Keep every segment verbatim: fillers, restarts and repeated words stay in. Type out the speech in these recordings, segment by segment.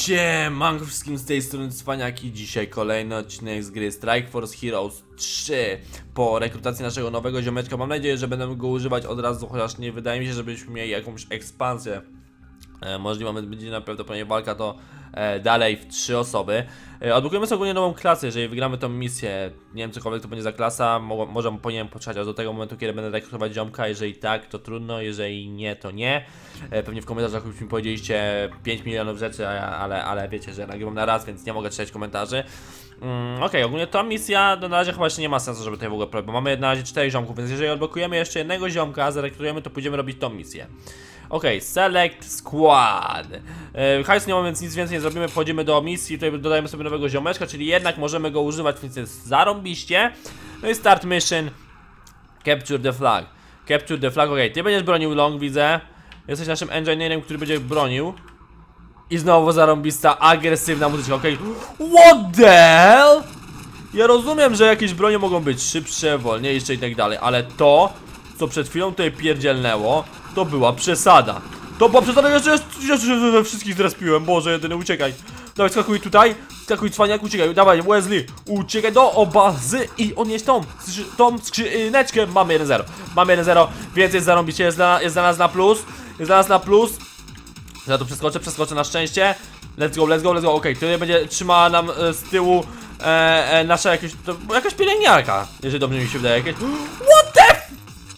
Siemanko wszystkim, z tej strony Cwaniaki. Dzisiaj kolejny odcinek z gry Strike Force Heroes trzy. Po rekrutacji naszego nowego ziomeczka. Mam nadzieję, że będę go używać od razu, chociaż nie wydaje mi się, żebyśmy mieli jakąś ekspansję. E, możliwe będzie najprawdopodobniej walka to e, dalej w trzy osoby. E, odblokujemy sobie ogólnie nową klasę, jeżeli wygramy tą misję. Nie wiem cokolwiek to będzie za klasa, Mo może powinienem poczekać aż do tego momentu, kiedy będę rekrutować ziomka. Jeżeli tak, to trudno, jeżeli nie, to nie. e, Pewnie w komentarzach już mi powiedzieliście pięć milionów rzeczy, ale, ale wiecie, że nagrywam na raz, więc nie mogę czytać komentarzy. Mm, Okej, okay, ogólnie ta misja no, na razie chyba jeszcze nie ma sensu, żeby tutaj w ogóle robić, bo mamy na razie czterech ziomków, więc jeżeli odblokujemy jeszcze jednego ziomka, zarekrutujemy, to pójdziemy robić tą misję. Okej, okay, select squad. e, Hajs nie ma, więc nic więcej nie zrobimy. Wchodzimy do misji, tutaj dodajemy sobie nowego ziomeczka, czyli jednak możemy go używać, więc jest zarąbiście. No i start mission. Capture the flag. Capture the flag, okej, okay. Ty będziesz bronił long, widzę. Jesteś naszym engineerem, który będzie bronił. I znowu zarąbista, agresywna muzyczka, okej. Okay. What the hell? Ja rozumiem, że jakieś bronie mogą być szybsze, wolniejsze i tak dalej, ale to, co przed chwilą tutaj pierdzielnęło, to była przesada. To była przesada, jeszcze, jeszcze, jeszcze wszystkich zrespiłem, Boże, jedyny, uciekaj. Dawaj, skakuj tutaj, skakuj Cwaniak, uciekaj, dawaj, Wesley, uciekaj do obazy i odnieś tą, tą skrzyneczkę. Mamy jeden zero, mamy jeden zero, więc jest zarąbicie, jest dla, jest dla nas na plus, jest dla nas na plus. Ja tu przeskoczę, przeskoczę na szczęście. Let's go, let's go, let's go, okej, okay. Tutaj będzie trzymała nam e, z tyłu e, e, nasza jakieś, to, jakaś pielęgniarka, jeżeli dobrze mi się wydaje, jakieś. What the f...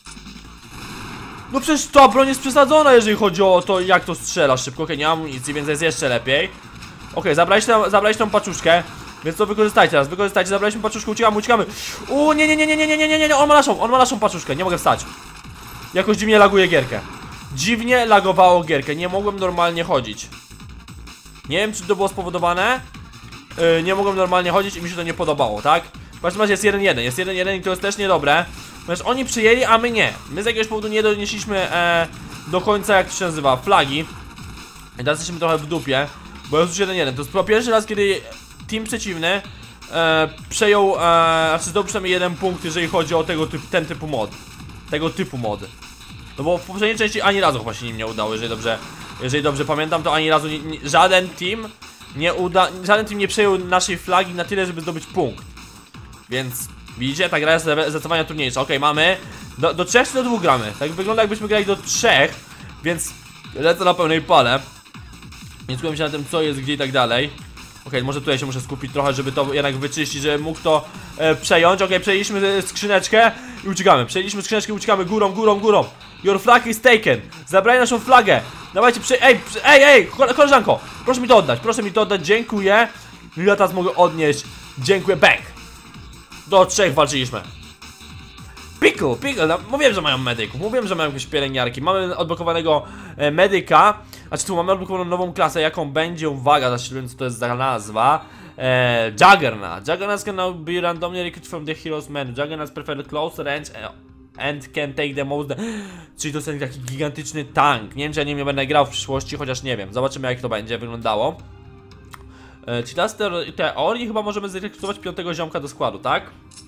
No przecież ta broń jest przesadzona, jeżeli chodzi o to, jak to strzela szybko. Okej, okay, nie mam amunicji, więc jest jeszcze lepiej. Okej, okay, zabraliście, zabraliście tą paczuszkę, więc to wykorzystajcie teraz, wykorzystajcie, zabraliśmy paczuszkę, uciekamy, uciekamy. Uuu, nie, nie, nie, nie, nie, nie, nie, nie, nie, on ma naszą, on ma naszą paczuszkę, nie mogę wstać. Jakoś dziwnie laguje gierkę. Dziwnie lagowało gierkę, nie mogłem normalnie chodzić. Nie wiem, czy to było spowodowane. Yy, nie mogłem normalnie chodzić i mi się to nie podobało, tak? W każdym razie jest jeden jeden, jest jeden jeden i to jest też niedobre. Ponieważ oni przyjęli, a my nie. My z jakiegoś powodu nie donieśliśmy e, do końca, jak to się nazywa, flagi. I teraz jesteśmy trochę w dupie, bo jest już jeden jeden. To jest chyba pierwszy raz, kiedy team przeciwny e, przejął, e, znaczy zdobył przynajmniej jeden punkt, jeżeli chodzi o tego typ, ten typu mod. Tego typu mod. No bo w poprzedniej części ani razu chyba się nim nie udało, jeżeli dobrze, jeżeli dobrze pamiętam, to ani razu nie, nie, żaden team nie uda, żaden team nie przejął naszej flagi na tyle, żeby zdobyć punkt. Więc widzicie, ta gra jest zdecydowanie trudniejsza. Okej, okay, mamy do, do trzech czy do dwóch gramy. Tak wygląda, jakbyśmy grali do trzech. Więc lecę na pełnej pale. Nie skupiam się na tym, co jest, gdzie i tak dalej. Okej, okay, może tutaj się muszę skupić trochę, żeby to jednak wyczyścić, żeby mógł to e, przejąć. Okej, okay, przejęliśmy skrzyneczkę i uciekamy. Przejęliśmy skrzyneczkę i uciekamy górą, górą, górą. Your flag is taken. Zabrali naszą flagę. Dawajcie, prze... Ej, prze... ej, ej, koleżanko, proszę mi to oddać, proszę mi to oddać, dziękuję. Ja teraz mogę odnieść. Dziękuję, bang. Do trzech walczyliśmy. Pickle, pickle, no, mówiłem, że mają medyków, mówiłem, że mają jakieś pielęgniarki. Mamy odblokowanego e, medyka. Znaczy tu mamy odblokowaną nową klasę, jaką będzie, uwaga, zaświadczę, co to jest za nazwa. e, Juggernaut. Juggernaut can now be randomly recruited from the hero's menu. Juggernaut prefer close range and can take the most. Czyli to jest taki gigantyczny tank. Nie wiem, czy ja nim nie będę grał w przyszłości, chociaż nie wiem. Zobaczymy, jak to będzie wyglądało. Czyli teraz w teorii chyba możemy zrekrutować piątego ziomka do składu, tak?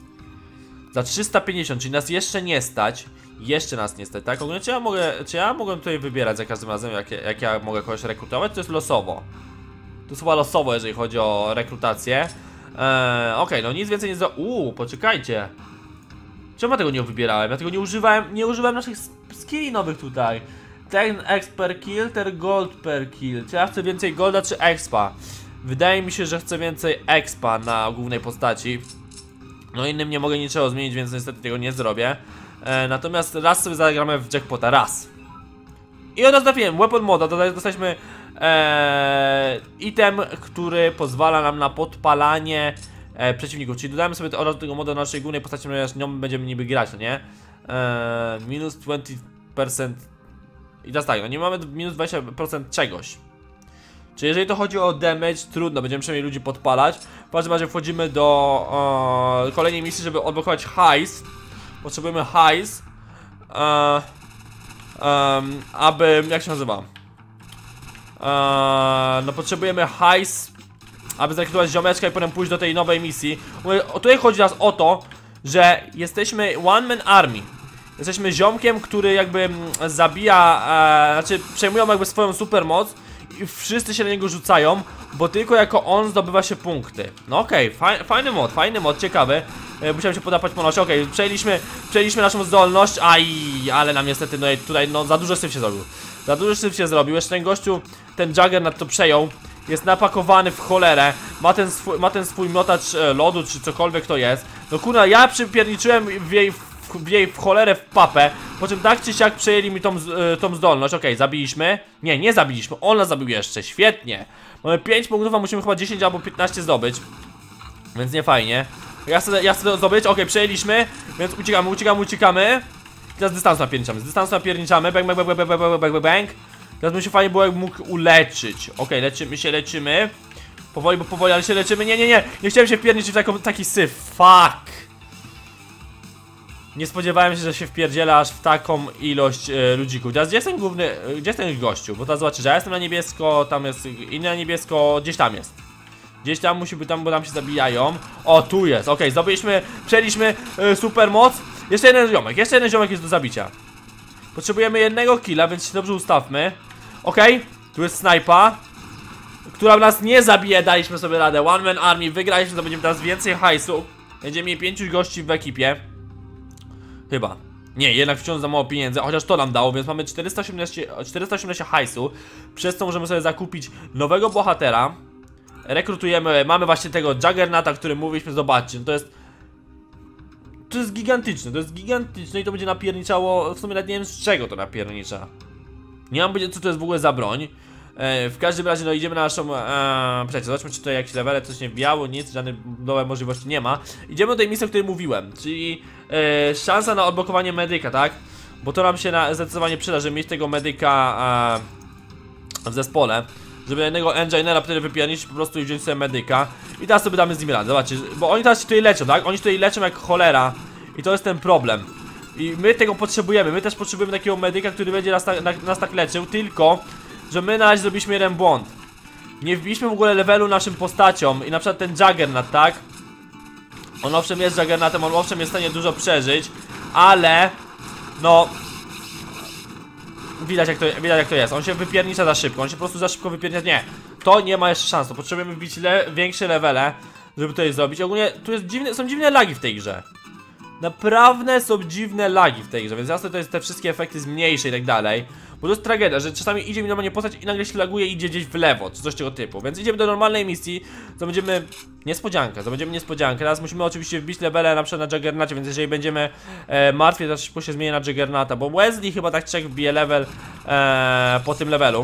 Za trzysta pięćdziesiąt, czyli nas jeszcze nie stać. Jeszcze nas nie stać, tak? Ogólnie czy ja mogę, czy ja mogę tutaj wybierać za każdym razem, jak, jak ja mogę kogoś rekrutować? To jest losowo. To jest chyba losowo, jeżeli chodzi o rekrutację. eee, Okej, okay, no nic więcej nie za... Uuu, poczekajcie. Czemu ja tego nie wybierałem? Ja tego nie używałem, nie używałem naszych skilli nowych tutaj. Ten exp per kill, ten gold per kill. Czy ja chcę więcej golda, czy expa? Wydaje mi się, że chcę więcej expa na głównej postaci. No innym nie mogę niczego zmienić, więc niestety tego nie zrobię. e, Natomiast raz sobie zagramy w jackpota, raz. I od razu trafiłem, weapon moda, dostaliśmy e, item, który pozwala nam na podpalanie e, przeciwników. Czyli dodajemy sobie od razu tego moda do naszej głównej postaci, ponieważ nią będziemy niby grać, no nie? E, minus dwadzieścia procent. I teraz tak, no nie mamy minus dwadzieścia procent czegoś. Czyli jeżeli to chodzi o damage, trudno, będziemy przynajmniej ludzi podpalać. W każdym razie wchodzimy do o, kolejnej misji, żeby odblokować hajs. Potrzebujemy hajs, e, um, aby, jak się nazywa? E, no potrzebujemy hajs, aby zrekrutować ziomeczka i potem pójść do tej nowej misji. O, tutaj chodzi teraz o to, że jesteśmy one man army. Jesteśmy ziomkiem, który jakby zabija, e, znaczy przejmują jakby swoją supermoc. I wszyscy się na niego rzucają. bo tylko jako on zdobywa się punkty. No okej, okay, faj, fajny mod, fajny mod, ciekawy. e, Musiałem się podapać po nosie, okej, okay, przejęliśmy, przejęliśmy naszą zdolność. Aj, ale nam niestety, no tutaj no za dużo syf się zrobił. Za dużo syf się zrobił, jeszcze ten gościu, ten Juggernaut to przejął. Jest napakowany w cholerę. Ma ten swój, ma ten swój miotacz e, lodu, czy cokolwiek to jest. No kurna, ja przypierniczyłem w jej, w, w jej w cholerę w papę. Po czym tak czy siak przejęli mi tą, e, tą zdolność. Okej, okay, zabiliśmy. Nie, nie zabiliśmy, on nas zabił jeszcze, świetnie. Mamy pięć punktów, a musimy chyba dziesięć albo piętnaście zdobyć. Więc nie fajnie. Ja chcę, ja chcę to zdobyć, okej, okay, przejęliśmy. Więc uciekamy, uciekamy, uciekamy. Teraz dystansu napierniczamy, z dystansu napierniczamy. Bang, bang, bang, bang, bang, bang, bang, bang. Teraz by się fajnie było, jak mógł uleczyć. Okej, okay, leczymy się, leczymy. Powoli, bo powoli, ale się leczymy. Nie, nie, nie, nie chciałem się wpierniczyć w taką, taki syf. Fuck. Nie spodziewałem się, że się wpierdziela aż w taką ilość e, ludzików. Teraz gdzie jest ten główny, e, gdzie jest ten gościu? Bo teraz zobaczcie, że ja jestem na niebiesko, tam jest inny na niebiesko, gdzieś tam jest. Gdzieś tam musi być tam, bo tam się zabijają. O, tu jest, okej, okay, zdobyliśmy, przejęliśmy e, super moc. Jeszcze jeden ziomek, jeszcze jeden ziomek jest do zabicia. Potrzebujemy jednego killa, więc się dobrze ustawmy. Okej, okay, tu jest snajpa, która nas nie zabije, daliśmy sobie radę. One man army, wygraliśmy, to będziemy teraz więcej hajsu. Będziemy mieli pięciu gości w ekipie. Chyba. Nie, jednak wciąż za mało pieniędzy, chociaż to nam dało, więc mamy czterysta osiemnaście, czterysta osiemnaście hajsu. Przez co możemy sobie zakupić nowego bohatera. Rekrutujemy, mamy właśnie tego Juggernauta, o którym mówiliśmy, zobaczcie, to jest... To jest gigantyczne, to jest gigantyczne i to będzie napierniczało, w sumie nawet nie wiem z czego to napiernicza. Nie mam powiedzieć, co to jest w ogóle za broń. E, w każdym razie no idziemy na naszą... E, Przecież zobaczmy, czy tutaj jakieś levele, coś nie wbijało, nic, żadnej nowej możliwości nie ma. Idziemy do tej misji, o której mówiłem, czyli e, szansa na odblokowanie medyka, tak? Bo to nam się na, zdecydowanie przyda, żeby mieć tego medyka e, w zespole. Żeby jednego engineera wtedy wypiernić po prostu i wziąć sobie medyka. I teraz sobie damy z nim radę, zobaczcie, bo oni teraz się tutaj leczą, tak? Oni się tutaj leczą jak cholera. I to jest ten problem. I my tego potrzebujemy, my też potrzebujemy takiego medyka, który będzie nas, ta, na, nas tak leczył. Tylko, że my na razie zrobiliśmy jeden błąd. Nie wbiliśmy w ogóle levelu naszym postaciom. I na przykład ten Juggernaut, tak? On owszem jest Juggernautem, on owszem jest w stanie dużo przeżyć. Ale, no... Widać jak, to, widać jak to jest, on się wypiernicza za szybko, on się po prostu za szybko wypiernicza, nie. To nie ma jeszcze szans, to potrzebujemy wbić le, większe levele, żeby to zrobić. Ogólnie tu jest dziwne, są dziwne lagi w tej grze. Naprawdę są dziwne lagi w tej grze, więc jasne to jest te wszystkie efekty zmniejsze i tak dalej. Bo to jest tragedia, że czasami idzie mi normalnie postać i nagle się laguje i idzie gdzieś w lewo, czy coś tego typu. Więc idziemy do normalnej misji, to będziemy... Niespodziankę, to będziemy niespodziankę. Teraz musimy oczywiście wbić levele na przykład na Juggernaucie, więc jeżeli będziemy e, martwi, to szybko się zmieni na Juggernauta. Bo Wesley chyba tak trzech wbije level e, po tym levelu.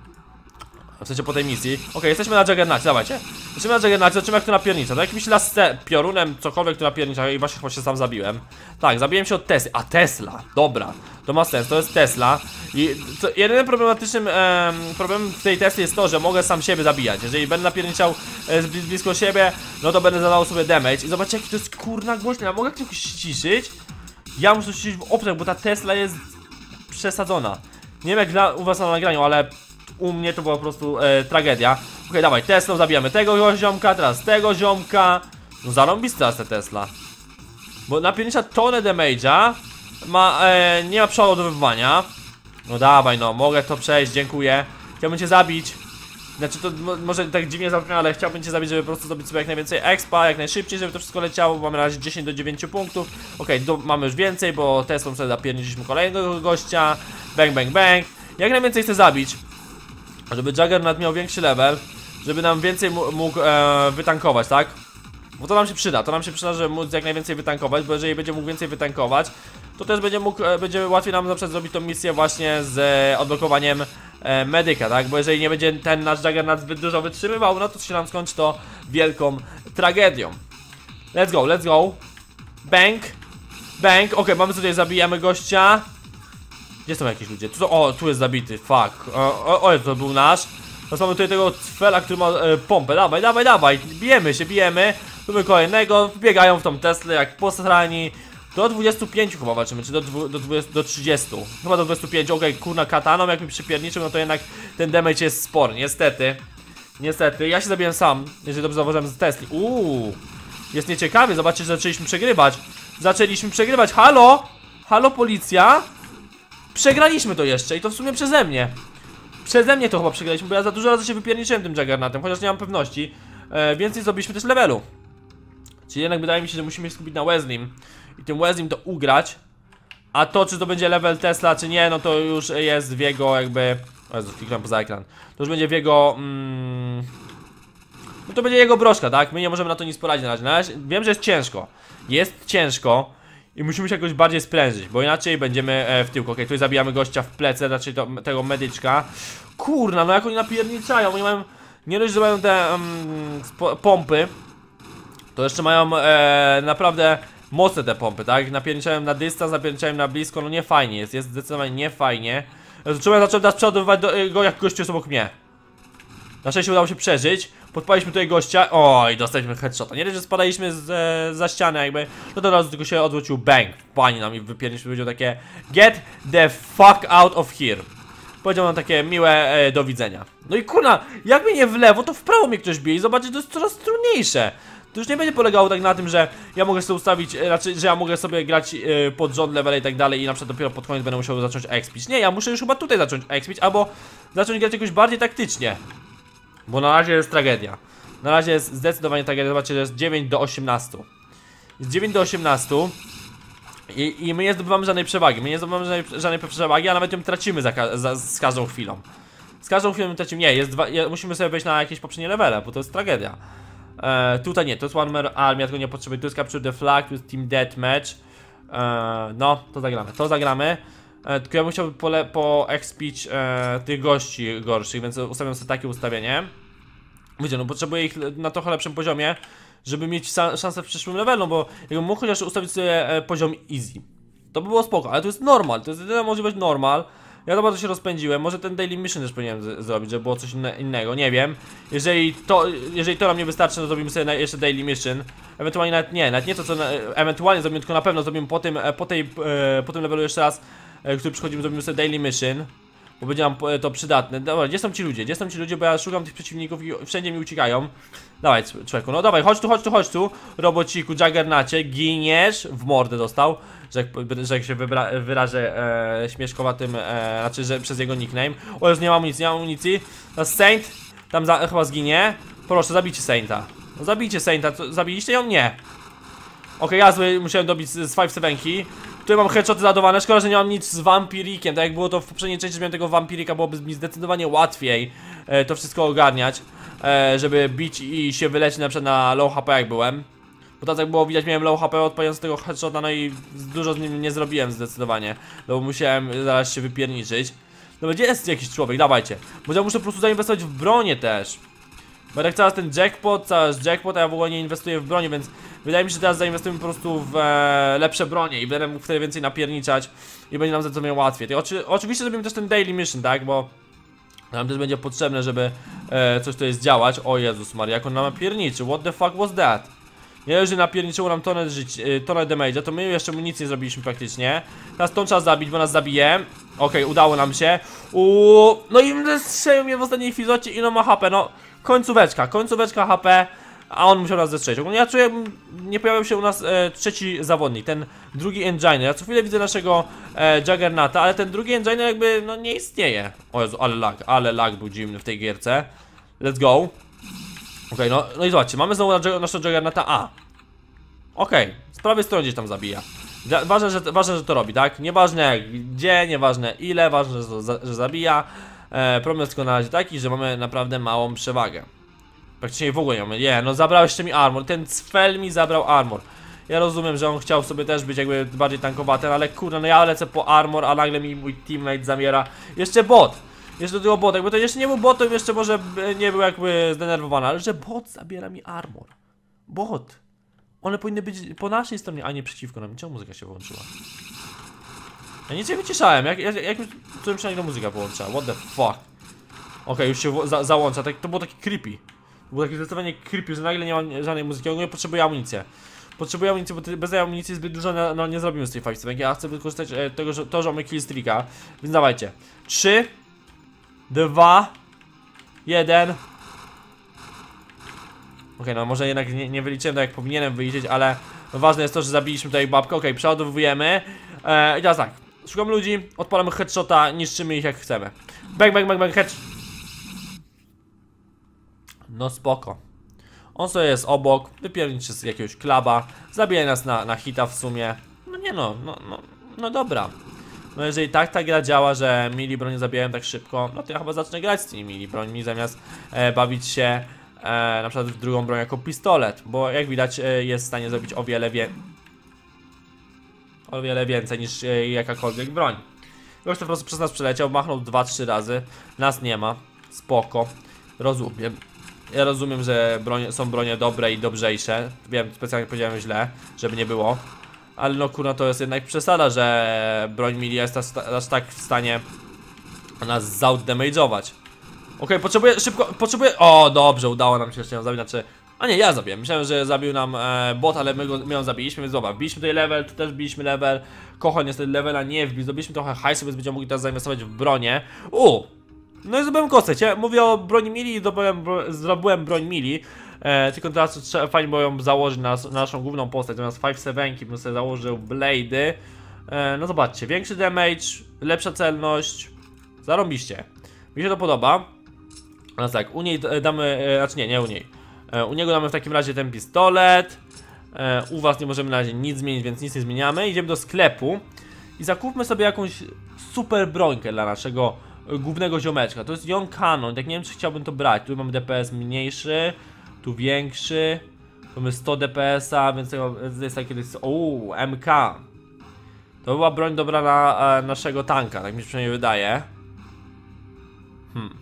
W sensie po tej misji. Okej, okay, jesteśmy na Juggernaucie, dawajcie. Jesteśmy na Juggernaucie, zobaczymy jak to napiernicza. To jakimś las piorunem, cokolwiek tu napiernicza i właśnie chyba się sam zabiłem. Tak, zabiłem się od Tesla. A Tesla, dobra. To ma sens, to jest Tesla. I to, jedynym problematycznym e, problemem w tej Tesli jest to, że mogę sam siebie zabijać. Jeżeli będę napierniczał e, blisko siebie, no to będę zadawał sobie damage. I zobaczcie jaki to jest kurna głośno. Ja mogę jakoś ściszyć? Ja muszę ściszyć w opcjach, bo ta Tesla jest przesadzona. Nie wiem jak dla, u was na nagraniu, ale u mnie to była po prostu e, tragedia. Okej, okay, dawaj, Teslą zabijamy tego ziomka, teraz tego ziomka. No zarąbista teraz ta Tesla. Bo napiernicza tonę damage'a. Ma, e, nie ma przeładowywania. No dawaj no, mogę to przejść, dziękuję. Chciałbym cię zabić. Znaczy to może tak dziwnie zabrzmi, ale chciałbym cię zabić, żeby po prostu zdobyć sobie jak najwięcej expa, jak najszybciej, żeby to wszystko leciało. Mamy na razie dziesięć do dziewięciu punktów. Okej, okay, mamy już więcej, bo Teslą sobie zapierniczyliśmy kolejnego gościa. Bang, bang, bang. Jak najwięcej chcę zabić, żeby Juggernaut miał większy level, żeby nam więcej mógł e, wytankować, tak? Bo to nam się przyda, to nam się przyda, żeby móc jak najwięcej wytankować, bo jeżeli będzie mógł więcej wytankować, to też będzie mógł, będzie łatwiej nam na przykład zrobić tą misję właśnie z e, odblokowaniem e, medyka, tak? Bo jeżeli nie będzie ten nasz Juggernaut zbyt dużo wytrzymywał, no to się nam skończy to wielką tragedią. Let's go, let's go. Bang. Bang, okej, okay, mamy tutaj, zabijamy gościa. Gdzie są jakieś ludzie? Tu są, o, tu jest zabity, fuck. O, o, o to był nasz. Teraz mamy tutaj tego cfela, który ma e, pompę. Dawaj, dawaj, dawaj. Bijemy się, bijemy. Tu mamy kolejnego. Wbiegają w tą Teslę jak posrani. Do dwudziestu pięciu chyba walczymy, czy do, do, dwudziestu, do trzydziestu. Chyba do dwudziestu pięciu. Okej, okay, kurna kataną, jak mi przypierniczył, no to jednak ten damage jest spory. Niestety. Niestety. Ja się zabiłem sam, jeżeli dobrze zauważyłem z Tesli. Uuu. Jest nieciekawie. Zobaczcie, że zaczęliśmy przegrywać. Zaczęliśmy przegrywać. Halo? Halo, policja? Przegraliśmy to jeszcze i to w sumie przeze mnie. przeze mnie to chyba przegraliśmy, bo ja za dużo razy się wypierniczyłem tym Juggernatem, chociaż nie mam pewności. E, więcej zrobiliśmy też levelu. Czyli jednak wydaje mi się, że musimy się skupić na Wesleym i tym Wesleym to ugrać. A to, czy to będzie level Tesla, czy nie, no to już jest w jego jakby... O Jezu, kliknąłem poza ekran. To już będzie w jego... Mm... No to będzie jego broszka, tak? My nie możemy na to nic poradzić na razie. Na razie wiem, że jest ciężko. Jest ciężko i musimy się jakoś bardziej sprężyć, bo inaczej będziemy e, w tyłku. Okej, okay, tu zabijamy gościa w plecy, raczej to, tego medyczka. Kurna, no jak oni napierniczają, oni mają... Nie dość, że mają te um, pompy, to jeszcze mają e, naprawdę mocne te pompy, tak? Napierniczają na dystans, napierniczają na blisko, no nie fajnie jest, jest zdecydowanie nie fajnie. Czemu ja zacząłem teraz przeładowywać do, go, jak gościu jest obok mnie. Na szczęście udało się przeżyć. Podpaliśmy tutaj gościa. Oj, dostaliśmy headshota. Nie dość, że spadaliśmy z, e, za ścianę jakby. No to od razu tylko się odwrócił bang. Pani nam i wypierniczył, powiedział takie: get the fuck out of here. Powiedział nam takie miłe e, do widzenia. No i kurna, jak mnie nie w lewo, to w prawo mnie ktoś bije i zobaczyć, to jest coraz trudniejsze. To już nie będzie polegało tak na tym, że ja mogę sobie ustawić, raczej, że ja mogę sobie grać yy, pod rząd level i tak dalej i na przykład dopiero pod koniec będę musiał zacząć expić. Nie, ja muszę już chyba tutaj zacząć expić, albo zacząć grać jakoś bardziej taktycznie. Bo na razie jest tragedia. Na razie jest zdecydowanie tragedia, zobaczcie, że jest dziewięć do osiemnastu. Jest dziewięć do osiemnastu i, i my nie zdobywamy żadnej przewagi, my nie zdobywamy żadnej, żadnej przewagi, a nawet ją tracimy za, za, z każdą chwilą. Z każdą chwilą ją tracimy, nie, jest dwa, musimy sobie wejść na jakieś poprzednie levele, bo to jest tragedia. E, tutaj nie, to jest One Man Army, ja tego nie potrzebuję, tu jest Capture the Flag, tu jest Team Deathmatch. e, No, to zagramy, to zagramy. e, Tylko ja bym chciał po, po expić e, tych gości gorszych, więc ustawiam sobie takie ustawienie. Wiecie, no potrzebuję ich na trochę lepszym poziomie, żeby mieć szansę w przyszłym levelu, bo jakbym mógł chociaż ustawić sobie e, poziom easy, to by było spoko, ale to jest normal, to jest jedyna możliwość normal. Ja to bardzo się rozpędziłem, może ten daily mission też powinienem zrobić, żeby było coś inne, innego, nie wiem. Jeżeli to, jeżeli to nam nie wystarczy, to zrobimy sobie jeszcze daily mission. Ewentualnie nawet nie, nawet nie to co, na, ewentualnie zrobimy, tylko na pewno zrobimy po tym, po tej, po tym levelu jeszcze raz, który przychodzimy, zrobimy sobie daily mission. Bo będzie nam to przydatne. Dobra, gdzie są ci ludzie? Gdzie są ci ludzie? Bo ja szukam tych przeciwników i wszędzie mi uciekają. Dawaj, człowieku, no dawaj, chodź tu, chodź tu, chodź tu. Robociku, Juggernacie, giniesz. W mordę dostał. Że jak, że jak się wybra, wyrażę e, śmieszkowatym, e, znaczy, że przez jego nickname. O, już nie mam amunicji, nie mam amunicji. Teraz Saint tam za, chyba zginie. Proszę, zabijcie Sainta. No, zabijcie Sainta, co, zabiliście ją? Nie. Okej, okay, ja zły, musiałem dobić z, z pięć siedem. Tutaj mam headshoty załadowane, szkoda, że nie mam nic z wampirikiem. Tak jak było to w poprzedniej części, że miałem tego wampirika, byłoby mi zdecydowanie łatwiej e, to wszystko ogarniać, e, żeby bić i się wylecieć na przykład na low H P jak byłem. Bo tak jak było widać, miałem low H P odpalając tego headshota, no i dużo z nim nie zrobiłem zdecydowanie. No bo musiałem zaraz się wypierniczyć. No gdzie jest jakiś człowiek? Dawajcie. Bo ja muszę po prostu zainwestować w bronię też. Bo tak cały ten jackpot, cały jackpot, a ja w ogóle nie inwestuję w bronię, więc wydaje mi się, że teraz zainwestujemy po prostu w e, lepsze bronie i będę mógł wtedy więcej napierniczać i będzie nam zdecydowanie łatwiej. I oczy, oczywiście zrobimy też ten daily mission, tak, bo nam też będzie potrzebne, żeby e, coś tutaj zdziałać. O Jezus Maria, jak on nam napierniczy, what the fuck was that? Nie, jeżeli napierniczyło nam tonę, e, tonę damage'a, to my jeszcze mu nic nie zrobiliśmy praktycznie. Teraz tą trzeba zabić, bo nas zabije. Okej, okay, udało nam się. Uuu, no i strzelił mnie w ostatniej chwili, zobaczcie ile ma H P, no. Końcóweczka, końcóweczka H P, a on musiał nas zestrzelić. Ogólnie ja czuję, nie pojawił się u nas e, trzeci zawodnik, ten drugi engine. Ja co chwilę widzę naszego e, Juggernata, ale ten drugi engine jakby, no nie istnieje. O Jezu, ale lag, ale lag był dziwny w tej gierce. Let's go. Okej, okay, no, no i zobaczcie, mamy znowu na, naszego Juggernata A. Okej, okay, z prawej strony gdzieś tam zabija. Ważne że, ważne, że to robi, tak? Nieważne gdzie, nieważne ile, ważne, że, że zabija. E, problem jest tylko na razie taki, że mamy naprawdę małą przewagę. Praktycznie w ogóle nie mamy. Nie, no zabrał jeszcze mi armor. Ten cfel mi zabrał armor. Ja rozumiem, że on chciał sobie też być jakby bardziej tankowaty, ale kurde, no ja lecę po armor, a nagle mi mój teammate zamiera. Jeszcze bot. Jeszcze do tego bot, jakby to jeszcze nie był bot, to jeszcze może nie był jakby zdenerwowany, ale że bot zabiera mi armor. Bot. One powinny być po naszej stronie, a nie przeciwko nam. Czemu muzyka się wyłączyła? Ja nic nie wyciszałem, jak, jak, jak którym przynajmniej ta muzyka połączyła, what the fuck. Okej, okay, już się za, załącza, tak, to było takie creepy. To było takie zdecydowanie creepy, że nagle nie ma żadnej muzyki, ogólnie potrzebuję amunicję. Potrzebuję amunicji, bo bez tej amunicji zbyt dużo no, no, nie zrobimy z tej pięć siedem. Ja chcę wykorzystać e, tego, że, to, że mamy killstreaka. Więc dawajcie. trzy, dwa, jeden. Okej, okay, no może jednak nie, nie wyliczyłem tak jak powinienem wyliczyć, ale ważne jest to, że zabiliśmy tutaj babkę. Okej, okay, przeładowujemy. E, I teraz tak. Szukamy ludzi, odpalamy headshota, niszczymy ich jak chcemy. Bang, bang, bang, bang, hedge. No spoko. On sobie jest obok, wypierniczy z jakiegoś klaba, zabije nas na, na hita w sumie. No nie no, no, no, no dobra. No jeżeli tak ta gra działa, że mili broń zabijają tak szybko, no to ja chyba zacznę grać z tymi mili brońmi zamiast e, bawić się e, na przykład w drugą broń jako pistolet. Bo jak widać e, jest w stanie zrobić o wiele wie... o wiele więcej niż e, jakakolwiek broń. Gość to po prostu przez nas przeleciał, machnął dwa trzy razy, nas nie ma, spoko, rozumiem. Ja rozumiem, że broń, są bronie dobre i dobrzejsze. Wiem, specjalnie powiedziałem źle, żeby nie było. Ale no kurwa, to jest jednak przesada, że broń mili jest aż, aż tak w stanie nas zoutdamage'ować. Okej, okay, potrzebuję szybko, potrzebuję... O, dobrze, udało nam się jeszcze ją zabić, znaczy... A nie, ja zabiłem, myślałem, że zabił nam e, bot, ale my, go, my ją zabiliśmy, więc zobacz, wbiliśmy tutaj level, tu też wbiliśmy level. Kochon niestety levela nie wbił, zrobiliśmy trochę hajsu, więc będziemy mogli teraz zainwestować w bronię. U. No i zdobyłem kostę, cię mówię o broni mili i zdobyłem, bro, zdobyłem broń mili. E, tylko teraz trzeba, fajnie było ją założyć na, na naszą główną postać, zamiast pięć siedem bym sobie założył blade'y. E, no zobaczcie, większy damage, lepsza celność, zarąbiście. Mi się to podoba. Teraz tak, u niej damy, e, znaczy nie, nie u niej. E, u niego damy w takim razie ten pistolet. E, u was nie możemy na razie nic zmienić, więc nic nie zmieniamy. Idziemy do sklepu i zakupmy sobie jakąś super brońkę dla naszego głównego ziomeczka. To jest Young Cannon, tak nie wiem czy chciałbym to brać. Tu mamy D P S mniejszy, tu większy. Tu mamy sto D P S a, więc to jest taki... Uuu, M K. To była broń dobra na e, naszego tanka, tak mi się przynajmniej wydaje. Hmm.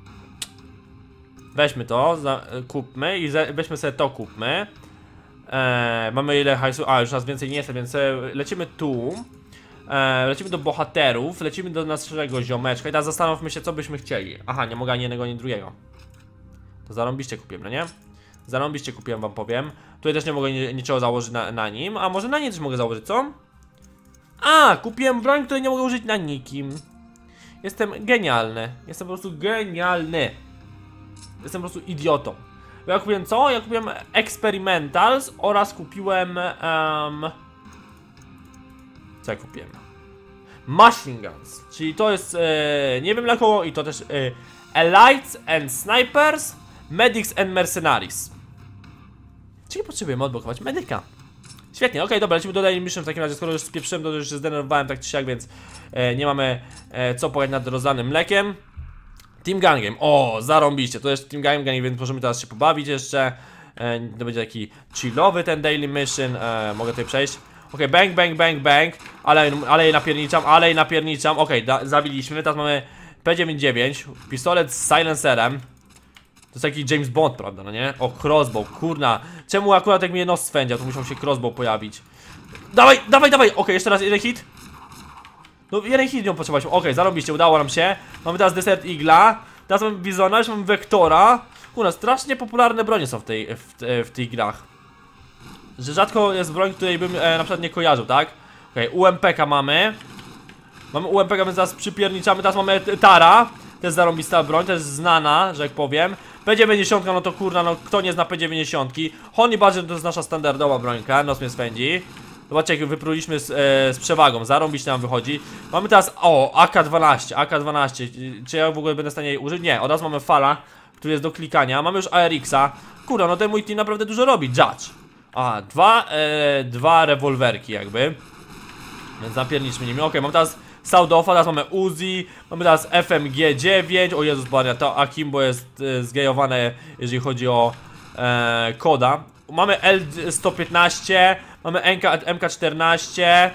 Weźmy to, za, kupmy i za, weźmy sobie to, kupmy. E, mamy ile hajsu? A, już nas więcej nie jest, więc lecimy tu. E, lecimy do bohaterów, lecimy do naszego ziomeczka i teraz zastanówmy się, co byśmy chcieli. Aha, nie mogę ani jednego, ani drugiego. To zarąbiście kupiłem, no nie? Zarąbiście kupiłem, wam powiem. Tutaj też nie mogę niczego założyć na, na nim. A może na nie też mogę założyć, co? A, kupiłem broń, której nie mogę użyć na nikim. Jestem genialny. Jestem po prostu genialny. Jestem po prostu idiotą. Bo ja kupiłem co? Ja kupiłem Experimentals oraz kupiłem... Um... Co ja kupiłem? Machine Guns. Czyli to jest... E, nie wiem dla kogo i to też... E, Elites and Snipers, Medics and Mercenaries. Czyli potrzebujemy odblokować medyka. Świetnie, okej, okay, dobra, lecimy do Daily Mission w takim razie, skoro już spieprzyłem, to już się zdenerwowałem tak czy siak, więc e, nie mamy e, co pojechać nad rozlanym mlekiem. Team Gangiem, o, zarąbiście, to jest Team Gangiem, więc możemy teraz się pobawić jeszcze. E, to będzie taki chillowy ten Daily Mission, e, mogę tutaj przejść. Okej, okay, bang, bang, bang, bang, ale, ale jej napierniczam, ale jej napierniczam, okej, okay, zabiliśmy, teraz mamy P dziewięćdziesiąt dziewięć, pistolet z silencerem. To jest taki James Bond, prawda, no nie? O, crossbow, kurna. Czemu akurat jak mnie nos swędział, to musiał się crossbow pojawić. Dawaj, dawaj, dawaj, okej, okay, jeszcze raz jeden hit. No, jeden hit nią potrzebowaliśmy, okej, okay, zarobiście, udało nam się. Mamy teraz Desert Eagle'a, teraz mamy Bizona, już mamy Vektora. Kurna, strasznie popularne bronie są w tej, w, w tych grach. Że rzadko jest broń, której bym e, na przykład nie kojarzył, tak? Okej, okay, U M P K mamy. Mamy U M P K, więc teraz przypierniczamy, teraz mamy Tara. To jest zarąbista broń, to jest znana, że jak powiem. P dziewięćdziesiąt, no to kurna, no kto nie zna P dziewięćdziesiąt? Honey Badger to jest nasza standardowa brońka, nos mnie swędzi. Zobaczcie, jak wypróliśmy z, e, z przewagą, zarąbiście nam wychodzi. Mamy teraz, o, A K dwanaście, A K dwanaście. Czy ja w ogóle będę w stanie jej użyć? Nie, od razu mamy Fala, który jest do klikania. Mamy już A R X-a. Kurna, no ten mój team naprawdę dużo robi, Judge. A, dwa, e, dwa rewolwerki jakby. Więc napierniczmy nimi, okej, okay, mam teraz Sound-Offa, teraz mamy Uzi, mamy teraz F M G dziewięć, o Jezus Maria, to Akimbo jest e, zgejowane, jeżeli chodzi o e, koda. Mamy L sto piętnaście, mamy M K czternaście.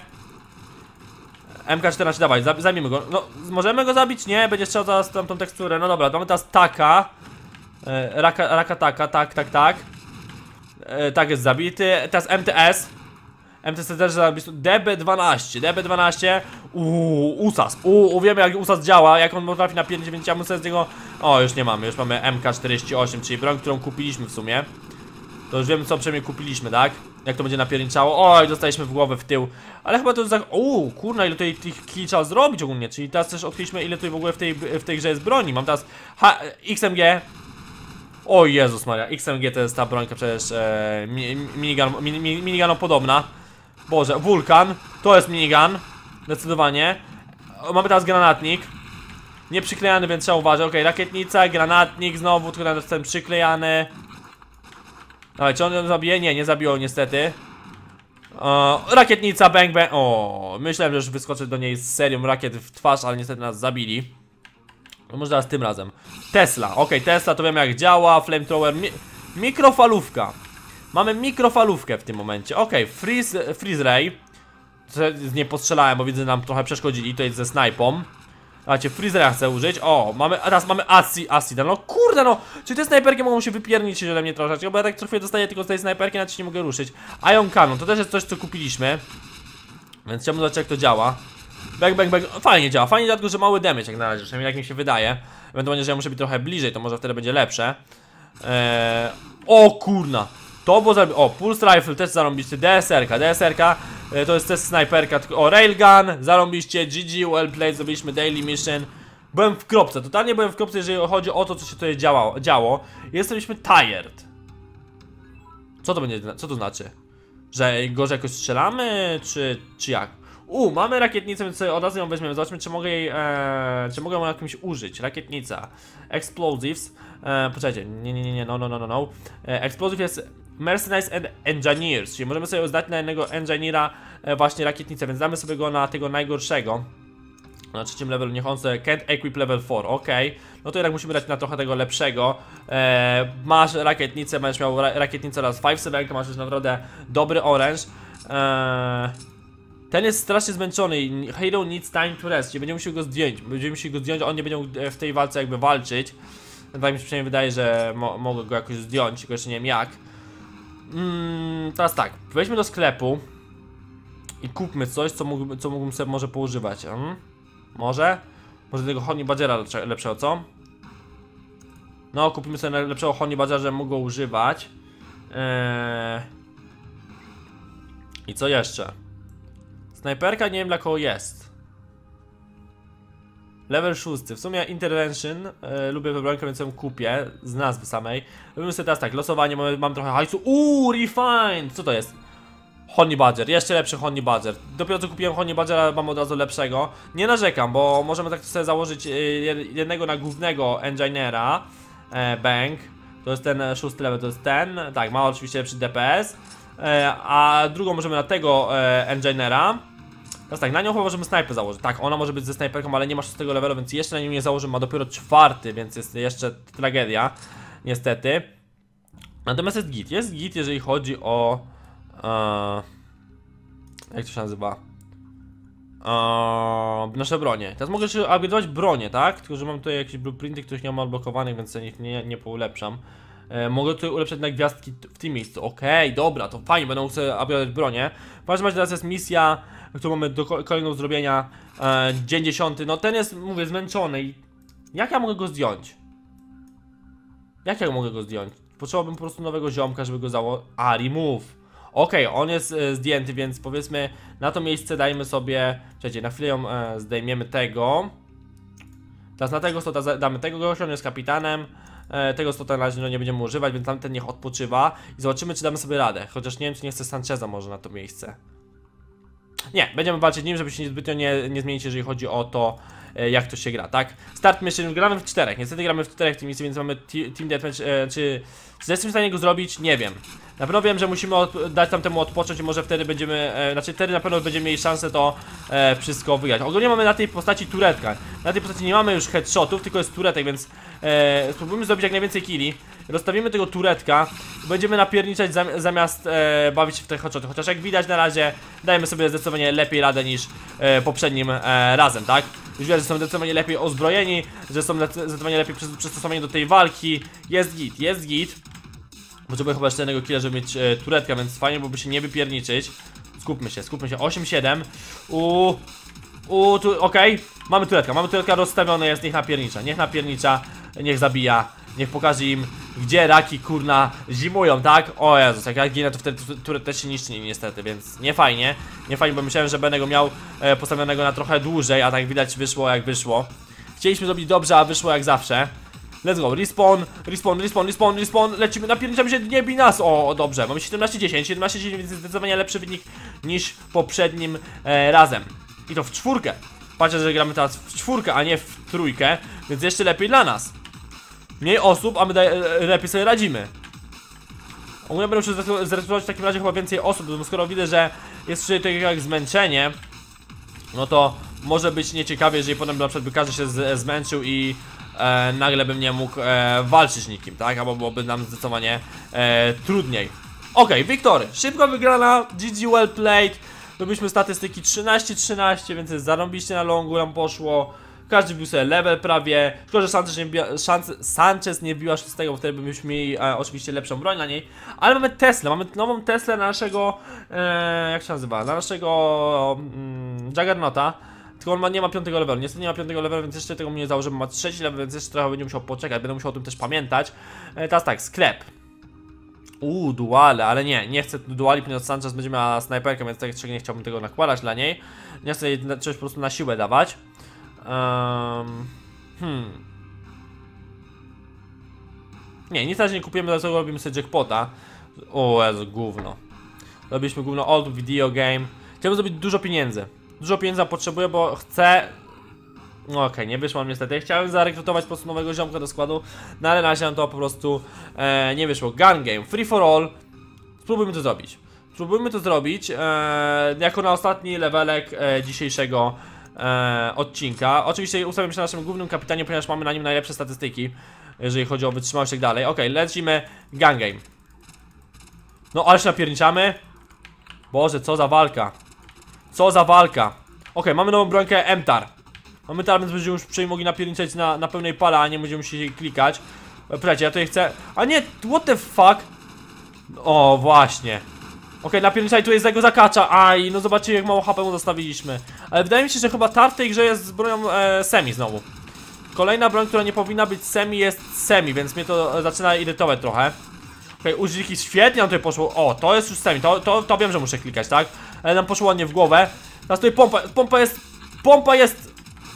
M K czternaście, dawaj, zajmijmy go. No, możemy go zabić? Nie, będzie strzelał zaraz tamtą teksturę, no dobra, mamy teraz Taka. E, raka, raka Taka, tak, tak, tak. E, tak jest zabity, teraz M T S. M T S też zabity, D B dwanaście, D B dwanaście. Uuu, U S A S, uuu, wiemy jak U S A S działa, jak on potrafi napierdzieć, więc ja muszę z niego... O, już nie mamy, już mamy M K czterdzieści osiem, czyli broń, którą kupiliśmy w sumie. To już wiemy, co przynajmniej kupiliśmy, tak? Jak to będzie napierniczało. Oj, dostaliśmy w głowę w tył. Ale chyba to jest tak... Uuu, kurna, ile tutaj tych killi trzeba zrobić ogólnie. Czyli teraz też odkryliśmy, ile tutaj w ogóle w tej, w tej grze jest broni. Mam teraz H X M G. O Jezus Maria, X M G to jest ta brońka przecież e, minigun, min, min, minigun podobna. Boże, Wulkan, to jest minigun. Zdecydowanie. Mamy teraz granatnik. Nie przyklejany, więc trzeba uważać. Okej, okay, rakietnica, granatnik znowu, tylko na ten przyklejany. Dawaj, czy on ją zabije? Nie, nie zabiło niestety. O, rakietnica, bang bang. O, myślałem, że już wyskoczę do niej z serią rakiet w twarz, ale niestety nas zabili. No może teraz tym razem. Tesla, okej, okay, Tesla to wiemy jak działa. Flamethrower, mi mikrofalówka. Mamy mikrofalówkę w tym momencie. Okej, okay, freeze, freeze ray. Z niej postrzelałem, bo widzę, nam trochę przeszkodzili. To jest ze snajpą. Słuchajcie, freezera chcę użyć. O, mamy, a teraz mamy acid, acid. No kurde no, czy te snajperki mogą się wypiernić ode mnie troszeczkę, bo ja tak trochę dostaję tylko z tej snajperki, na nie mogę ruszyć. Ion Cannon, to też jest coś, co kupiliśmy. Więc chciałbym zobaczyć jak to działa. Bang, bang, bang, fajnie działa, fajnie działa, tylko że mały damage jak na razie, przynajmniej jak mi się wydaje. Ewentualnie, że ja muszę być trochę bliżej, to może wtedy będzie lepsze. Eee, o kurna. To było zarobi... O, Pulse Rifle też zarąbiście, D S R ka, D S R ka e, to jest też snajperka, o, Railgun, zarąbiście, G G, well played, zrobiliśmy daily mission. Byłem w kropce, totalnie byłem w kropce, jeżeli chodzi o to, co się tutaj działo, działo. Jesteśmy tired. Co to będzie, co to znaczy? Że gorzej jakoś strzelamy, czy, czy jak? U, mamy rakietnicę, więc sobie od razu ją weźmiemy. Zobaczmy, czy mogę jej, e, czy mogę ją jakimś użyć. Rakietnica. Explosives. E, poczekajcie, nie, nie, nie, nie, no, no, no, no, no. E, Explosive jest Mercenaries and Engineers, czyli możemy sobie zdać na jednego engineera e, właśnie rakietnicę, więc damy sobie go na tego najgorszego. Na trzecim levelu, niech on sobie can't equip level cztery, ok. No to jednak musimy dać na trochę tego lepszego. e, Masz rakietnicę, będziesz miał ra rakietnicę oraz pięć siedem, masz już naprawdę dobry oręż. e, Ten jest strasznie zmęczony. Hero needs time to rest, czyli będziemy musieli go zdjąć. Będziemy musieli go zdjąć, on nie będzie mógł w tej walce jakby walczyć. Tak mi się przynajmniej wydaje, że mo mogę go jakoś zdjąć, tylko jeszcze nie wiem jak. mm, Teraz tak, wejdźmy do sklepu i kupmy coś, co mógłbym, co mógłbym sobie może poużywać. hmm? Może? Może tego Honey Badgera lepszego, co? No, kupimy sobie lepszego Honey Badgera, żebym mógł go używać. eee... I co jeszcze? Snajperka, nie wiem dla kogo jest. Level szósty. W sumie Intervention. e, Lubię wybrankę, więc ją kupię. Z nazwy samej. Robimy sobie teraz tak, losowanie, mamy, mam trochę hajsu. Uuu, Refined! Co to jest? Honey Badger, jeszcze lepszy Honey Badger. Dopiero co kupiłem Honey Badgera, mam od razu lepszego. Nie narzekam, bo możemy tak sobie założyć e, jednego na głównego engineera. e, Bang. To jest ten szósty level, to jest ten. Tak, ma oczywiście lepszy D P S. e, A drugą możemy na tego e, engineera. Teraz tak, na nią chyba możemy snajpę założyć. Tak, ona może być ze snajperką, ale nie ma szóstego levelu, więc jeszcze na nią nie założymy. Ma dopiero czwarty, więc jest jeszcze tragedia. Niestety. Natomiast jest git. Jest git, jeżeli chodzi o... Uh, jak to się nazywa? Uh, nasze bronie. Teraz mogę jeszcze upgrade'ować bronię, tak? Tylko, że mam tutaj jakieś blueprinty, których nie mam odblokowanych, więc ja ich nie, nie poulepszam. E, mogę tutaj ulepszać na gwiazdki w tym miejscu. Okej, okay, dobra, to fajnie, będę mógł sobie upgrade'ować bronię. W każdym razie teraz jest misja, którą mamy do kolejną zrobienia. E, dzień dziesiąty. No ten jest, mówię, zmęczony. I jak ja mogę go zdjąć? Jak ja mogę go zdjąć? Potrzebowałbym po prostu nowego ziomka, żeby go założyć. A, remove. Okej, okay, on jest e, zdjęty, więc powiedzmy na to miejsce dajmy sobie. Czekajcie, na chwilę ją, e, zdejmiemy tego. Teraz na tego stota damy tego gościa, on jest kapitanem. e, Tego stota na razie no, nie będziemy używać, więc tamten niech odpoczywa. I zobaczymy, czy damy sobie radę. Chociaż nie wiem, czy nie chce Sancheza może na to miejsce. Nie, będziemy walczyć nim, żeby się zbytnio nie, nie zmienić, jeżeli chodzi o to, e, jak to się gra, tak? Start mission, gramy w czterech, niestety gramy w czterech w tym misji, więc mamy team deathmatch, e, czy... Czy jestem w stanie go zrobić? Nie wiem. Na pewno wiem, że musimy dać tamtemu odpocząć i może wtedy będziemy, e, znaczy wtedy na pewno będziemy mieli szansę to e, wszystko wygrać. Ogólnie mamy na tej postaci turetka. Na tej postaci nie mamy już headshotów, tylko jest turetek, więc e, spróbujmy zrobić jak najwięcej killi. Rozstawimy tego turetka i będziemy napierniczać zam zamiast e, bawić się w te headshoty. Chociaż jak widać na razie dajemy sobie zdecydowanie lepiej radę niż e, poprzednim e, razem, tak? Już widać, że są zdecydowanie lepiej ozbrojeni, że są zdecydowanie lepiej przystosowani do tej walki. Jest git, jest git. Potrzebuję chyba jeszcze jednego killa, żeby mieć e, turetka, więc fajnie byłoby się nie wypierniczyć. Skupmy się, skupmy się. osiem siedem. Uuu. Uuu, tu, okej. Okay. Mamy turetka, mamy turetka rozstawione, jest, niech napiernicza. Niech napiernicza, niech zabija. Niech pokaże im, gdzie raki, kurna, zimują, tak? O Jezus, jak ja ginę, to wtedy turet też się niszczy niestety, więc nie fajnie. Nie fajnie, bo myślałem, że będę go miał e, postawionego na trochę dłużej, a tak widać wyszło jak wyszło. Chcieliśmy zrobić dobrze, a wyszło jak zawsze. Let's go, respawn, respawn, respawn, respawn, respawn, lecimy, napierniczamy się, nie bij nas. O, dobrze, mamy siedemnaście dziesięć, siedemnaście dziesięć, więc zdecydowanie lepszy wynik niż poprzednim e, razem. I to w czwórkę. Patrzę, że gramy teraz w czwórkę, a nie w trójkę, więc jeszcze lepiej dla nas. Mniej osób, a my lepiej sobie radzimy. Ogólnie będę musiał zrejestrować w takim razie chyba więcej osób, bo skoro widzę, że jest tutaj takie jak zmęczenie, no to może być nieciekawie, jeżeli potem na przykład by każdy się z, zmęczył i e, nagle bym nie mógł e, walczyć nikim, tak? Albo byłoby nam zdecydowanie e, trudniej. Okej, okay, Wiktory, szybko wygrana, G G well played. Robiliśmy statystyki trzynaście trzynaście, więc jest zarąbiście na longu nam poszło. Każdy wbił sobie level prawie. Szkoda, że Sanchez nie, wbiła, Sanchez nie wbiła szóstego, bo wtedy byśmy mieli e, oczywiście lepszą broń na niej. Ale mamy Teslę, mamy nową Teslę na naszego, e, jak się nazywa, na naszego mm, Juggernauta. Tylko on ma, nie ma piątego levelu, niestety nie ma piątego levelu, więc jeszcze tego mu nie założymy. Ma trzeci level, więc jeszcze trochę będzie musiał poczekać, będę musiał o tym też pamiętać. e, Teraz tak, sklep. Uuu, duale, ale nie, nie chcę duali, ponieważ Sanchez będzie miała snajperkę, więc tak nie chciałbym tego nakładać dla niej. Nie chcę jej coś po prostu na siłę dawać. Um, hmm. Nie, nic razie nie kupujemy, dlatego robimy sobie jackpota. O Jezu, gówno. Robiliśmy gówno old video game. Chciałbym zrobić dużo pieniędzy. Dużo pieniędzy potrzebuję, bo chcę... No okej, okay, nie wyszło niestety. Chciałem zarekrutować po prostu nowego ziomka do składu, no ale na razie nam to po prostu e, nie wyszło. Gun game, free for all. Spróbujmy to zrobić. Spróbujmy to zrobić e, jako na ostatni levelek e, dzisiejszego e, odcinka. Oczywiście ustawimy się na naszym głównym kapitanie, ponieważ mamy na nim najlepsze statystyki, jeżeli chodzi o wytrzymałość i tak dalej. Okej, okay, lecimy gun game. No ale się napierniczamy. Boże, co za walka. Co za walka. Okej, okay, mamy nową brońkę M T A R. Mamy teraz, więc będziemy już przynajmniej mogli napierniczać na, na pełnej pale, a nie będziemy musieli klikać. Słuchajcie, ja tutaj chcę... A nie, what the fuck? O, właśnie. Okej, okay, napierniczaj, tu jest tego zakacza. Aj, no zobaczcie, jak mało H P mu zostawiliśmy. Ale wydaje mi się, że chyba T A R w tej grze jest z bronią e, semi znowu. Kolejna broń, która nie powinna być semi, jest semi, więc mnie to zaczyna irytować trochę. Okej, okay, użyki świetnie nam tutaj poszło. O, to jest już semi, to, to, to wiem, że muszę klikać, tak? Ale nam poszło ładnie w głowę. Teraz tutaj pompa, pompa jest... Pompa jest...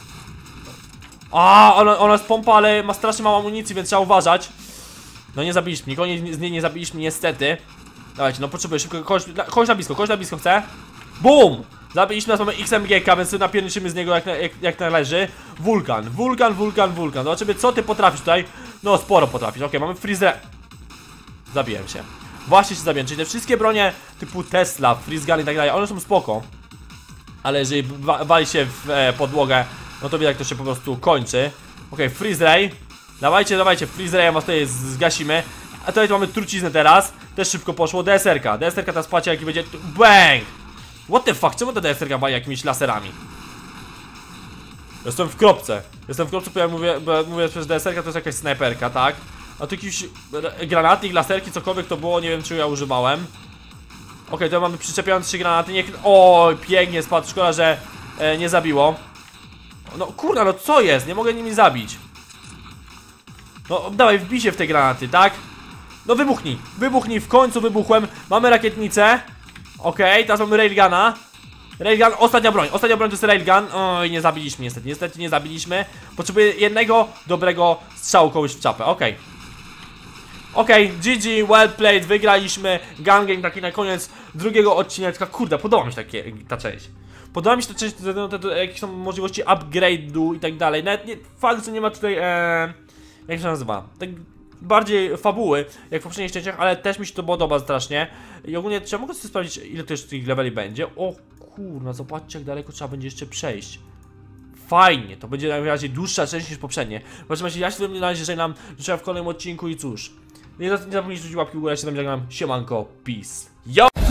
A, ona, ona jest pompa, ale ma strasznie mało amunicji, więc trzeba uważać. No nie zabiliśmy, nikogo nie, z niej nie zabiliśmy niestety. Dawajcie, no potrzebuję szybko, kogoś, kogoś na blisko, kogoś na blisko chcę. BUM! Zabiliśmy, nas mamy X M G K, więc napierniczymy z niego jak, jak, jak należy. Wulkan, wulkan, wulkan, wulkan. Zobaczymy, co ty potrafisz tutaj. No sporo potrafisz, okej, okay, mamy freeze. Zabiłem się. Właśnie się zabiłem, czyli te wszystkie bronie typu Tesla, freeze gun i tak dalej, one są spoko. Ale jeżeli wa wali się w e, podłogę, no to widać, jak to się po prostu kończy. Okej, okay, freeze ray. Dawajcie, dawajcie, freeze ray, was tutaj zgasimy. A tutaj mamy truciznę teraz. Też szybko poszło, D S R ka. D S R ka teraz płaci, jaki będzie... Bang! What the fuck, czemu ta D S R ka wali jakimiś laserami? Jestem w kropce. Jestem w kropce, bo ja mówię, bo mówię, że D S R ka to jest jakaś snajperka, tak? A tu jakiś granatnik, laserki, cokolwiek to było, nie wiem, czy ja używałem. Okej, okay, to mamy przyczepiające się granaty, niech... O, pięknie spadł, szkoda, że e, nie zabiło. No kurna, no co jest? Nie mogę nimi zabić. No dawaj, wbij się w te granaty, tak? No wybuchnij, wybuchnij, w końcu wybuchłem. Mamy rakietnicę. Okej, okay, teraz mamy railguna. Railgun, ostatnia broń, ostatnia broń to jest railgun. Oj, nie zabiliśmy niestety, niestety nie zabiliśmy. Potrzebuję jednego dobrego strzału kogoś w czapę, okej okay. Okej, okay, G G, well played, wygraliśmy. Gun game taki na koniec drugiego odcinka. Kurde, podoba mi się takie, ta część. Podoba mi się ta część, jakie są możliwości upgrade'u i tak dalej. Nawet nie, fakt, że nie ma tutaj, e, jak się nazywa, tak bardziej fabuły, jak w poprzednich częściach, ale też mi się to podoba strasznie. I ogólnie, czy ja mogę sobie sprawdzić, ile to jeszcze tych leveli będzie? O kurna, zobaczcie, jak daleko trzeba będzie jeszcze przejść. Fajnie, to będzie najbardziej dłuższa część niż poprzednie. Zobaczmy, ja się tym na razie żegnam, życzę w kolejnym odcinku i cóż. Nie zapomnijcie rzucić łapki w górę, ja się tam żegnam, siemanko, peace. Yo!